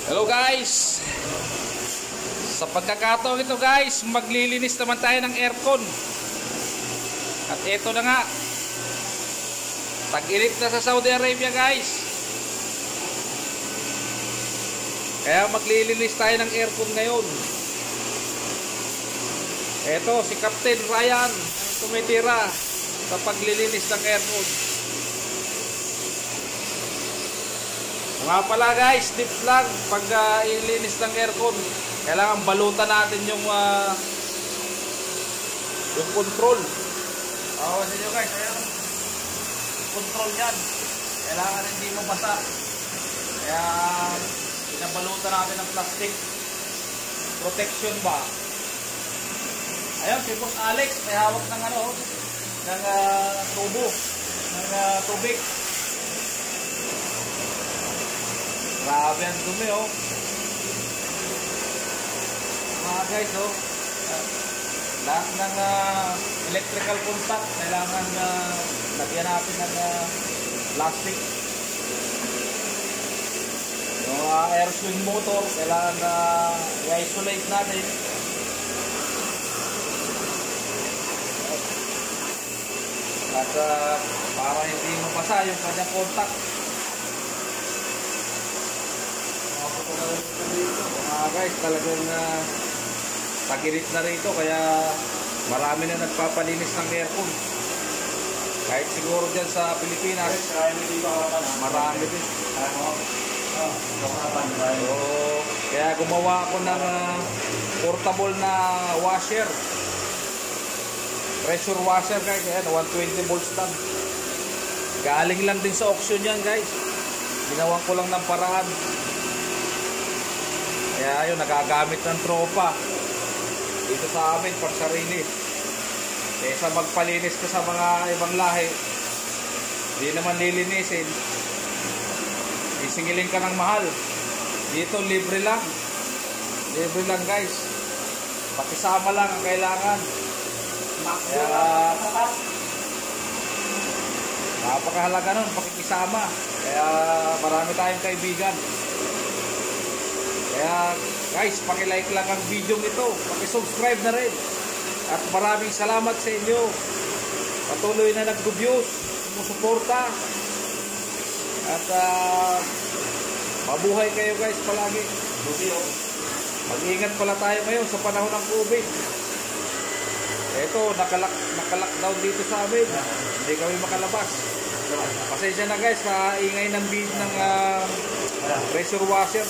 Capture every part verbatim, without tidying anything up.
Hello guys, sa pagkakataon ito guys, maglilinis naman tayo ng aircon. At ito na nga, tag-init na sa Saudi Arabia guys, kaya maglilinis tayo ng aircon ngayon. Ito si Captain Ryan ang tumitira sa paglilinis ng aircon. Nga pala guys, tips lang pag uh, ilinis ng aircon, kailangan balutan natin yung uh, yung control. Oo, sa inyo guys, ayan, control yan, kailangan hindi mabasa, kaya pinabalutan natin ng plastic protection ba. Ayan, si Boss Alex may hawak ng ano, ng uh, tubo ng uh, tubig. Grabe ang dumi oh. Mga guys oh, lahat ng uh, electrical contact kailangan uh, lagyan natin ng uh, plastic. Yung uh, air swing motor kailangan uh, i-isolate natin. At uh, para hindi mapasa yung kanyang contact. Mga guys, talagang uh, tag-init na rito, kaya marami na nagpapalinis ng aircon. Kahit siguro dyan sa Pilipinas, marami din. So, kaya gumawa ako ng uh, portable na washer, pressure washer guys. Ayan, one twenty volts lang. Galing lang din sa auction yan guys. Ginawan ko lang ng paraan. Kaya yun, nagagamit ng tropa dito sa amin pag sarili. Kaysa magpalinis ka sa mga ibang lahi, hindi naman lilinisin, isingilin ka ng mahal. Dito libre lang, libre lang guys, pakisama lang ang kailangan. Kaya napakahalaga nun, pakikisama. Kaya marami tayong kaibigan. Kaya guys, paki-like lang ang video nito, paki-subscribe na rin. At maraming salamat sa inyo. Patuloy na nag-views, sumusuporta. At uh, mabuhay kayo guys palagi. Mag-ingat pala tayo ngayon sa panahon ng COVID. Ito, nakalak, nakalockdown dito sa amin. Hindi kami makalabas. Pasensya na guys sa ingay ng bead ng uh, pressure washer.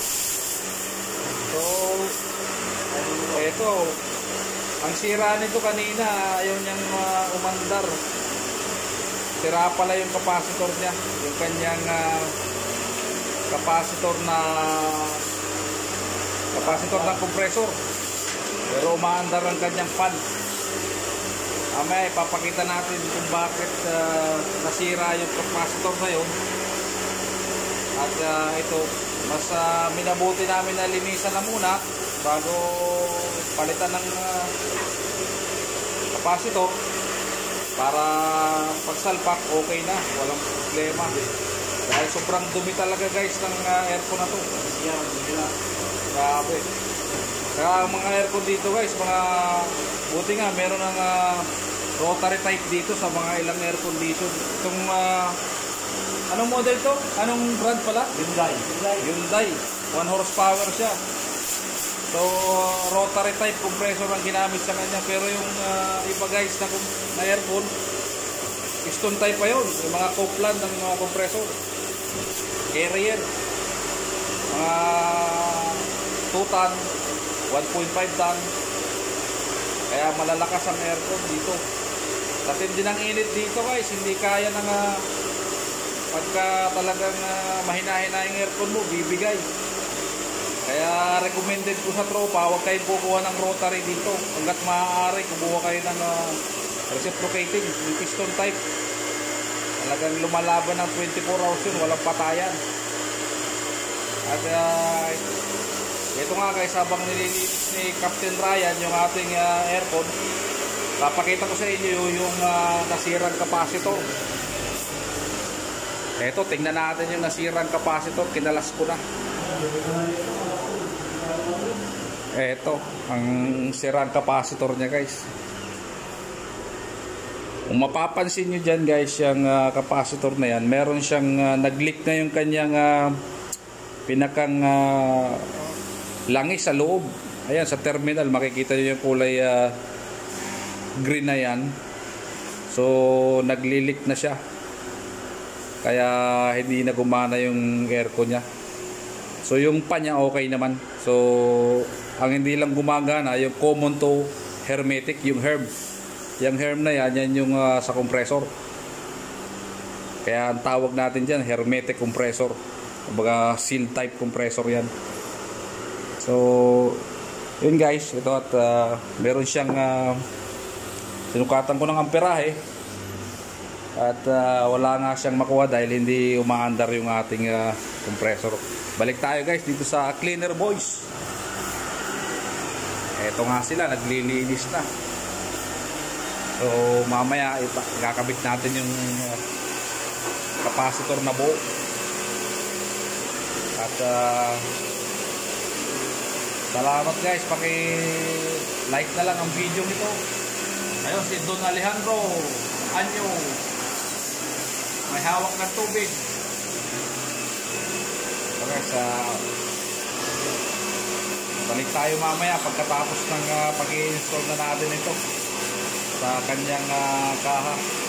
So, eto, ang sira nito kanina, ayaw niyang uh, umandar. Sira pala yung capacitor niya, yung kanyang uh, capacitor na capacitor ng compressor. Pero umaandar ang kanyang fan. Mamaya ipapakita natin kung bakit uh, nasira yung capacitor na yun. At uh, ito, mas uh, minabuti namin na linisan na muna bago palitan ng uh, capacitor para pagsalpak okay na, walang problema. Dahil sobrang dumi talaga guys ng uh, aircon na to. Grabe. Kaya ang mga aircon dito guys, mga buti nga meron ng uh, rotary type dito sa mga ilang air condition. Itong uh, anong model to? Anong brand pala? Hyundai. Hyundai. one horsepower siya. So, rotary type compressor ang ginamit sa kanya. Pero yung uh, iba guys na, na aircon, piston type pa yun. Yung mga Copeland ng mga compressor. Carrier. Mga two ton, one point five ton. Kaya malalakas ang aircon dito. Tatindi ng init dito guys. Hindi kaya ng uh, pagka talagang uh, mahina-hina yung aircon mo, bibigay. Kaya recommended ko sa tropa, huwag kayong kukuha ng rotary dito. Hanggat maaari, kumuha kayo ng uh, reciprocating, yung piston type. Talagang lumalaban ng twenty-four hours yun, walang patayan. At uh, ito nga guys, habang nililinis ni Captain Ryan yung ating uh, aircon, papakita ko sa inyo yung uh, nasirang capacitor. Eto, tingnan natin yung nasirang capacitor. Kinalas ko na. Eto, ang sirang capacitor niya guys. Kung mapapansin nyo dyan guys, yung uh, capacitor na yan, meron siyang uh, nag-leak na yung kanyang uh, pinakang uh, langis sa loob. Ayan, sa terminal makikita nyo yung kulay uh, green na yan. So nagli-leak na siya, kaya hindi na gumana yung aircon niya. So yung pan niya okay naman. So ang hindi lang gumagana yung common to hermetic, yung herb. Yung herb na yan, yan yung uh, sa compressor. Kaya ang tawag natin dyan, hermetic compressor. Kumbaga seal type compressor yan. So yun guys, ito at uh, meron siyang uh, sinukatan ko ng amperahe. At uh, wala nga siyang makuha dahil hindi umaandar yung ating uh, compressor. Balik tayo guys dito sa Cleaner Boys. Eto nga sila, naglilinis na. So mamaya ikakabit natin yung uh, capacitor na buo. At uh, salamat guys, paki-like na lang ang video nito. Ayun si Don Alejandro Anyo, may hawak ng tubig. Okay, sa balik tayo mamaya pagkatapos ng uh, pag-i-install na natin ito sa kanyang uh, kaha.